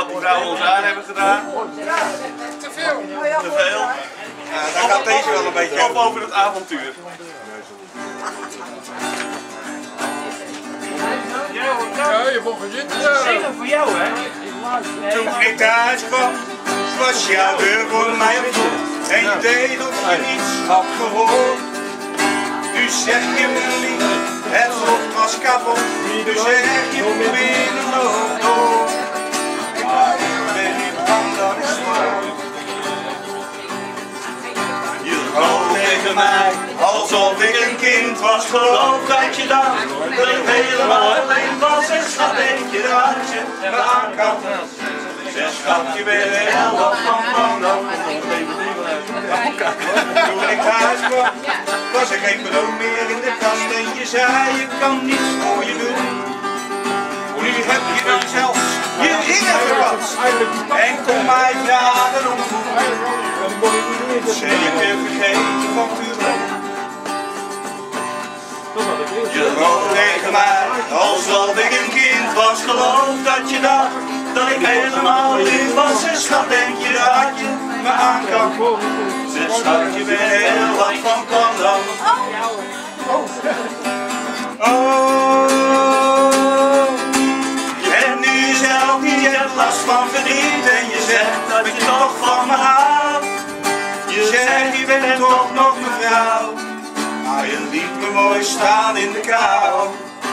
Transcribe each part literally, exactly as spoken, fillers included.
wat die vrouwen ons aan hebben gedaan. Te veel. Te veel. Ja, dan gaat deze wel een beetje op over het avontuur. Ja, je mag er zitten. Zeker voor jou, hè? Toen ik thuis kwam, was jouw deur voor mij op slot. En je deed of je niets had gehoord. Nu zeg je me lief, het slot was kapot. Nu zeg je me binnen loop door. Maar ik ben niet bang dat ik sloot. Je rook tegen mij, alsof ik een kind was. Geloof dat je dacht, dat ik helemaal alleen was. En schat, denk je dat je me aan kan. Zeg schat, je bent heel wat van plan dan. Toen ik thuis kwam, was er geen brood meer in de kast. En je zei, je kan niets voor je doen. Nu heb je dan zelfs je ringen verpast. En kom mij vragen om hoe. Zeker vergeten van vuur. Je rook tegen mij, alsof ik een kind was. Geloof dat je dacht dat ik helemaal lief was. En schat, denk je dat je me aan kan. Zeg schat, je bent heel wat van plan dan. Oh, je hebt nu zelf niet, je hebt last van verdriet. En je zegt dat je toch van me houdt. Je zegt je bent toch nog mevrouw. Maar je liet me mooi staan in de kou.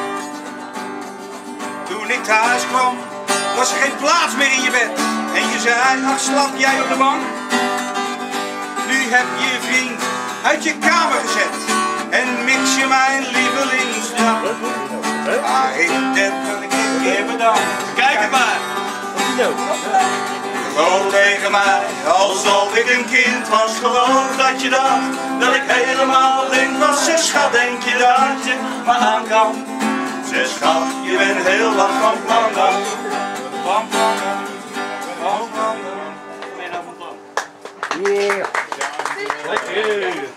Toen ik thuis kwam, was er geen plaats meer in je bed. En je zei, ach slap jij op de bank. Nu heb je je vriend uit je kamer gezet. En mix je mijn lievelingsdrank. Maar ik heb dat ik een keer bedankt. Kijk het maar. Rook tegen mij, alsof ik een kind was. Geloof dat je dacht dat ik helemaal blind was. Zeg schat, denk je dat je me aan kan. Zeg schat, je bent heel wat van plan dan. Van plan dan. Van plan dan. Ben je nou van plan? Yeah. Lekker.